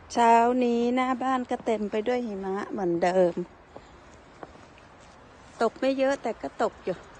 เช้านี้หน้าบ้านก็เต็มไปด้วยหิมะเหมือนเดิมตกไม่เยอะแต่ก็ตกอยู่